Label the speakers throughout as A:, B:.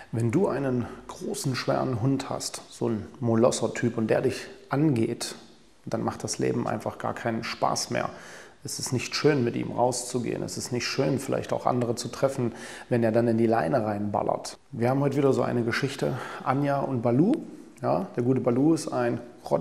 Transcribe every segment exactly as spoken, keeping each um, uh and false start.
A: Wenn du einen großen, schweren Hund hast, so ein Molosser-Typ, und der dich angeht, dann macht das Leben einfach gar keinen Spaß mehr. Es ist nicht schön, mit ihm rauszugehen. Es ist nicht schön, vielleicht auch andere zu treffen, wenn er dann in die Leine reinballert. Wir haben heute wieder so eine Geschichte, Anja und Baloo. Ja, der gute Baloo ist ein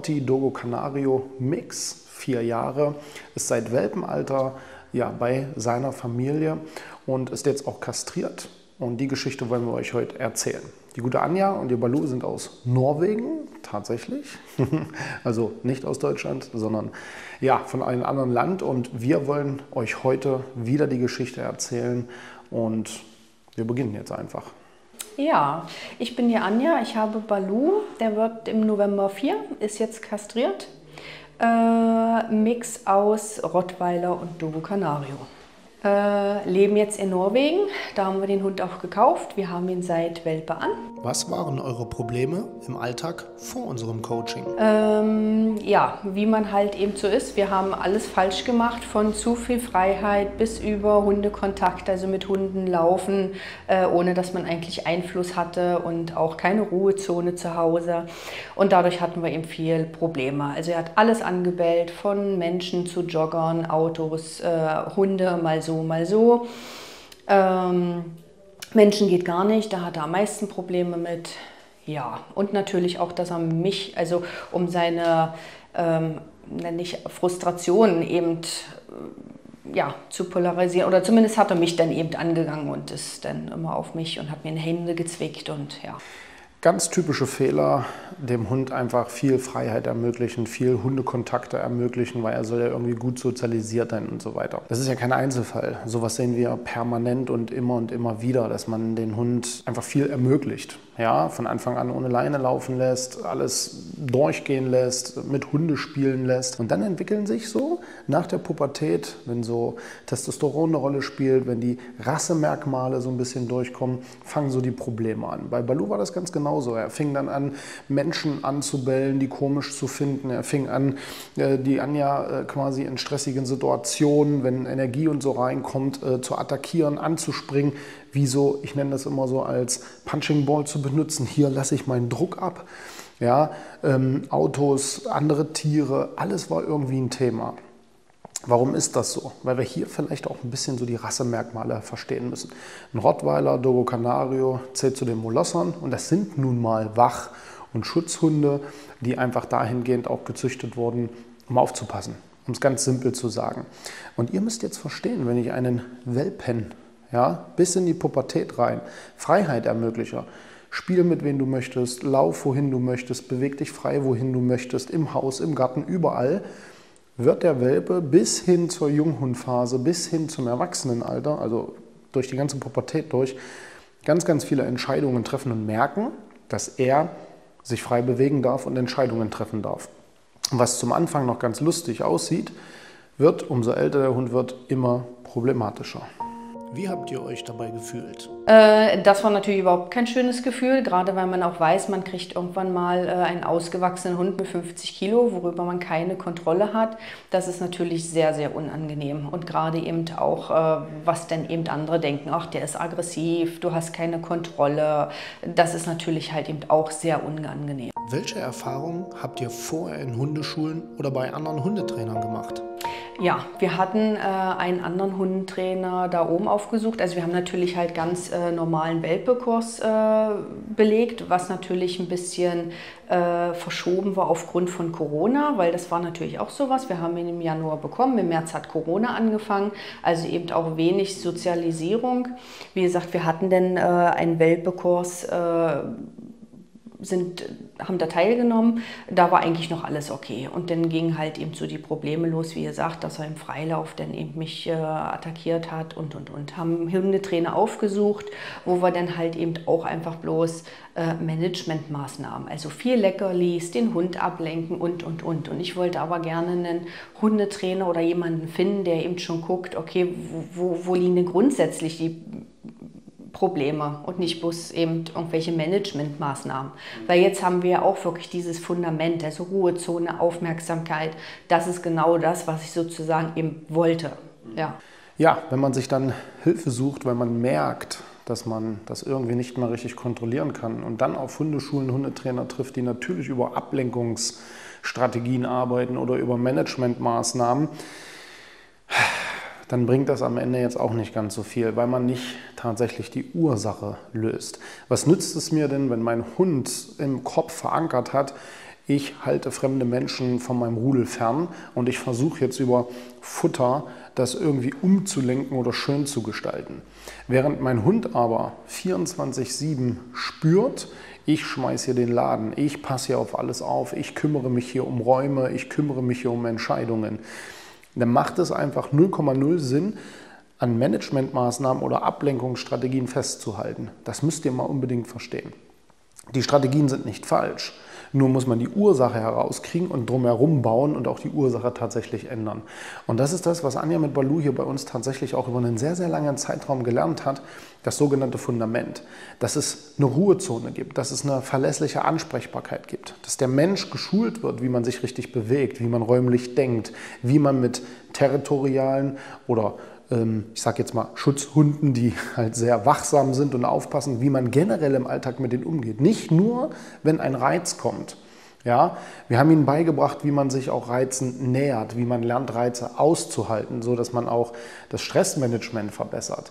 A: Rotti-Dogo-Canario-Mix, vier Jahre, ist seit Welpenalter ja, bei seiner Familie und ist jetzt auch kastriert. Und die Geschichte wollen wir euch heute erzählen. Die gute Anja und ihr Baloo sind aus Norwegen, tatsächlich. Also nicht aus Deutschland, sondern ja, von einem anderen Land. Und wir wollen euch heute wieder die Geschichte erzählen. Und wir beginnen jetzt einfach.
B: Ja, ich bin die Anja, ich habe Baloo, der wird im November vier, ist jetzt kastriert. Äh, Mix aus Rottweiler und Dogo Canario. Äh, leben jetzt in Norwegen, da haben wir den Hund auch gekauft. Wir haben ihn seit Welpe an.
A: Was waren eure Probleme im Alltag vor unserem Coaching?
B: Ähm, ja, wie man halt eben so ist. Wir haben alles falsch gemacht, von zu viel Freiheit bis über Hundekontakt, also mit Hunden laufen, äh, ohne dass man eigentlich Einfluss hatte und auch keine Ruhezone zu Hause. Und dadurch hatten wir eben viel Probleme. Also er hat alles angebellt, von Menschen zu Joggern, Autos, äh, Hunde, mal so, mal so. Ähm, Menschen geht gar nicht, da hat er am meisten Probleme mit. Ja, und natürlich auch, dass er mich, also um seine, ähm, nicht Frustrationen eben äh, ja, zu polarisieren, oder zumindest hat er mich dann eben angegangen und ist dann immer auf mich und hat mir in die Hände gezwickt und ja.
A: Ganz typische Fehler, dem Hund einfach viel Freiheit ermöglichen, viel Hundekontakte ermöglichen, weil er soll ja irgendwie gut sozialisiert sein und so weiter. Das ist ja kein Einzelfall. Sowas sehen wir permanent und immer und immer wieder, dass man den Hund einfach viel ermöglicht. Ja, von Anfang an ohne Leine laufen lässt, alles durchgehen lässt, mit Hunde spielen lässt. Und dann entwickeln sich so nach der Pubertät, wenn so Testosteron eine Rolle spielt, wenn die Rassemerkmale so ein bisschen durchkommen, fangen so die Probleme an. Bei Baloo war das ganz genauso. Er fing dann an, Menschen anzubellen, die komisch zu finden. Er fing an, die Anja quasi in stressigen Situationen, wenn Energie und so reinkommt, zu attackieren, anzuspringen. Wie so, ich nenne das immer so als Punching Ball zu benutzen. Hier lasse ich meinen Druck ab. Ja, ähm, Autos, andere Tiere, alles war irgendwie ein Thema. Warum ist das so? Weil wir hier vielleicht auch ein bisschen so die Rassemerkmale verstehen müssen. Ein Rottweiler, Dogo Canario zählt zu den Molossern und das sind nun mal Wach- und Schutzhunde, die einfach dahingehend auch gezüchtet wurden, um aufzupassen, um es ganz simpel zu sagen. Und ihr müsst jetzt verstehen, wenn ich einen Welpen, ja, bis in die Pubertät rein, Freiheit ermögliche, spiel mit wem du möchtest, lauf wohin du möchtest, beweg dich frei wohin du möchtest, im Haus, im Garten, überall, wird der Welpe bis hin zur Junghundphase, bis hin zum Erwachsenenalter, also durch die ganze Pubertät durch, ganz, ganz viele Entscheidungen treffen und merken, dass er sich frei bewegen darf und Entscheidungen treffen darf. Und was zum Anfang noch ganz lustig aussieht, wird, umso älter der Hund wird, immer problematischer. Wie habt ihr euch dabei gefühlt?
B: Äh, das war natürlich überhaupt kein schönes Gefühl, gerade weil man auch weiß, man kriegt irgendwann mal äh, einen ausgewachsenen Hund mit fünfzig Kilo, worüber man keine Kontrolle hat. Das ist natürlich sehr, sehr unangenehm. Und gerade eben auch, äh, was denn eben andere denken, ach, der ist aggressiv, du hast keine Kontrolle. Das ist natürlich halt eben auch sehr unangenehm.
A: Welche Erfahrungen habt ihr vorher in Hundeschulen oder bei anderen Hundetrainern gemacht?
B: Ja, wir hatten äh, einen anderen Hundetrainer da oben aufgesucht. Also wir haben natürlich halt ganz äh, normalen Welpekurs äh, belegt, was natürlich ein bisschen äh, verschoben war aufgrund von Corona, weil das war natürlich auch sowas. Wir haben ihn im Januar bekommen, im März hat Corona angefangen, also eben auch wenig Sozialisierung. Wie gesagt, wir hatten dann äh, einen Welpekurs, äh, sind, haben da teilgenommen, da war eigentlich noch alles okay. Und dann gingen halt eben so die Probleme los, wie gesagt, dass er im Freilauf dann eben mich äh, attackiert hat und, und, und. Haben Hundetrainer aufgesucht, wo wir dann halt eben auch einfach bloß äh, Managementmaßnahmen, also viel Leckerlis, den Hund ablenken und, und, und. Und ich wollte aber gerne einen Hundetrainer oder jemanden finden, der eben schon guckt, okay, wo, wo liegen denn grundsätzlich die Probleme und nicht bloß eben irgendwelche Managementmaßnahmen. Weil jetzt haben wir auch wirklich dieses Fundament, also Ruhezone, Aufmerksamkeit. Das ist genau das, was ich sozusagen eben wollte. Ja.
A: Ja, wenn man sich dann Hilfe sucht, weil man merkt, dass man das irgendwie nicht mehr richtig kontrollieren kann und dann auf Hundeschulen Hundetrainer trifft, die natürlich über Ablenkungsstrategien arbeiten oder über Managementmaßnahmen, dann bringt das am Ende jetzt auch nicht ganz so viel, weil man nicht tatsächlich die Ursache löst. Was nützt es mir denn, wenn mein Hund im Kopf verankert hat, ich halte fremde Menschen von meinem Rudel fern und ich versuche jetzt über Futter das irgendwie umzulenken oder schön zu gestalten. Während mein Hund aber vierundzwanzig sieben spürt, ich schmeiße hier den Laden, ich passe hier auf alles auf, ich kümmere mich hier um Räume, ich kümmere mich hier um Entscheidungen, dann macht es einfach null Komma null Sinn, an Managementmaßnahmen oder Ablenkungsstrategien festzuhalten. Das müsst ihr mal unbedingt verstehen. Die Strategien sind nicht falsch, nur muss man die Ursache herauskriegen und drumherum bauen und auch die Ursache tatsächlich ändern. Und das ist das, was Anja mit Baloo hier bei uns tatsächlich auch über einen sehr, sehr langen Zeitraum gelernt hat, das sogenannte Fundament. Dass es eine Ruhezone gibt, dass es eine verlässliche Ansprechbarkeit gibt, dass der Mensch geschult wird, wie man sich richtig bewegt, wie man räumlich denkt, wie man mit territorialen oder ich sage jetzt mal Schutzhunden, die halt sehr wachsam sind und aufpassen, wie man generell im Alltag mit denen umgeht. Nicht nur, wenn ein Reiz kommt. Ja, wir haben ihnen beigebracht, wie man sich auch Reizen nähert, wie man lernt, Reize auszuhalten, so dass man auch das Stressmanagement verbessert.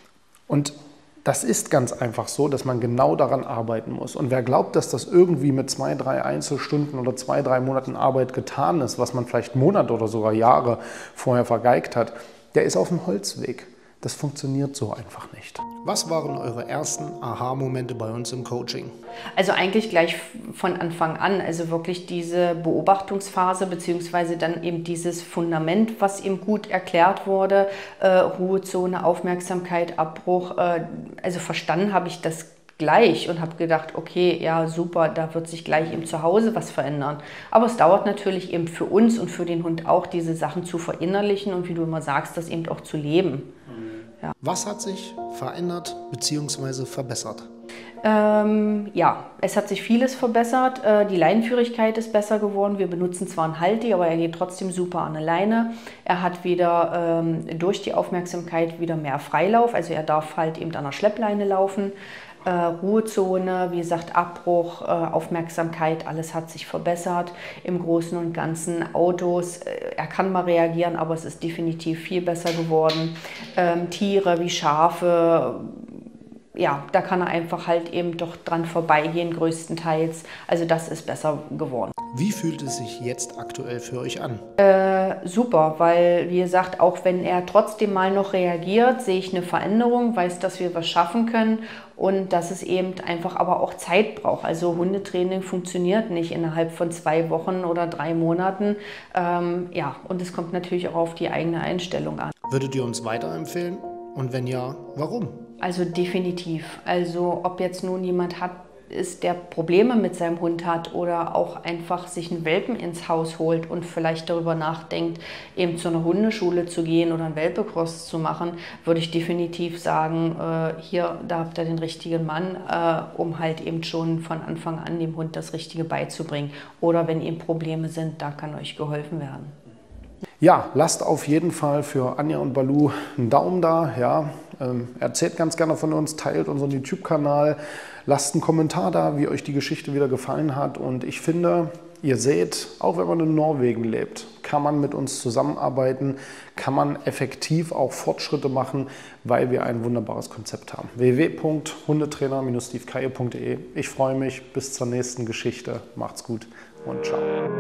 A: Und das ist ganz einfach so, dass man genau daran arbeiten muss. Und wer glaubt, dass das irgendwie mit zwei, drei Einzelstunden oder zwei, drei Monaten Arbeit getan ist, was man vielleicht Monate oder sogar Jahre vorher vergeigt hat, der ist auf dem Holzweg. Das funktioniert so einfach nicht.
C: Was waren eure ersten Aha-Momente bei uns im Coaching?
B: Also eigentlich gleich von Anfang an, also wirklich diese Beobachtungsphase beziehungsweise dann eben dieses Fundament, was ihm gut erklärt wurde, äh, Ruhezone, Aufmerksamkeit, Abbruch, äh, also verstanden habe ich das gleich und habe gedacht, okay, ja super, da wird sich gleich eben zu Hause was verändern. Aber es dauert natürlich eben für uns und für den Hund auch, diese Sachen zu verinnerlichen und wie du immer sagst, das eben auch zu leben. Ja.
C: Was hat sich verändert bzw. verbessert?
B: Ähm, ja, es hat sich vieles verbessert. Äh, die Leinenführigkeit ist besser geworden. Wir benutzen zwar einen Halti, aber er geht trotzdem super an der Leine. Er hat wieder ähm, durch die Aufmerksamkeit wieder mehr Freilauf. Also er darf halt eben an der Schleppleine laufen. Äh, Ruhezone, wie gesagt, Abbruch, äh, Aufmerksamkeit, alles hat sich verbessert. Im Großen und Ganzen Autos, äh, er kann mal reagieren, aber es ist definitiv viel besser geworden. Ähm, Tiere wie Schafe, ja, da kann er einfach halt eben doch dran vorbeigehen, größtenteils. Also das ist besser geworden.
C: Wie fühlt es sich jetzt aktuell für euch an?
B: Äh, super, weil wie gesagt, auch wenn er trotzdem mal noch reagiert, sehe ich eine Veränderung, weiß, dass wir was schaffen können und dass es eben einfach aber auch Zeit braucht. Also Hundetraining funktioniert nicht innerhalb von zwei Wochen oder drei Monaten. Ähm, ja, und es kommt natürlich auch auf die eigene Einstellung an.
C: Würdet ihr uns weiterempfehlen? Und wenn ja, warum?
B: Also definitiv. Also ob jetzt nun jemand hat, ist, der Probleme mit seinem Hund hat oder auch einfach sich einen Welpen ins Haus holt und vielleicht darüber nachdenkt, eben zu einer Hundeschule zu gehen oder einen Welpecross zu machen, würde ich definitiv sagen, äh, hier, da habt ihr den richtigen Mann, äh, um halt eben schon von Anfang an dem Hund das Richtige beizubringen. Oder wenn eben Probleme sind, da kann euch geholfen werden.
A: Ja, lasst auf jeden Fall für Anja und Baloo einen Daumen da. Ja. Ähm, erzählt ganz gerne von uns, teilt unseren YouTube-Kanal, lasst einen Kommentar da, wie euch die Geschichte wieder gefallen hat. Und ich finde, ihr seht, auch wenn man in Norwegen lebt, kann man mit uns zusammenarbeiten, kann man effektiv auch Fortschritte machen, weil wir ein wunderbares Konzept haben. w w w punkt hundetrainer Bindestrich steve kaye punkt de. Ich freue mich, bis zur nächsten Geschichte. Macht's gut und ciao.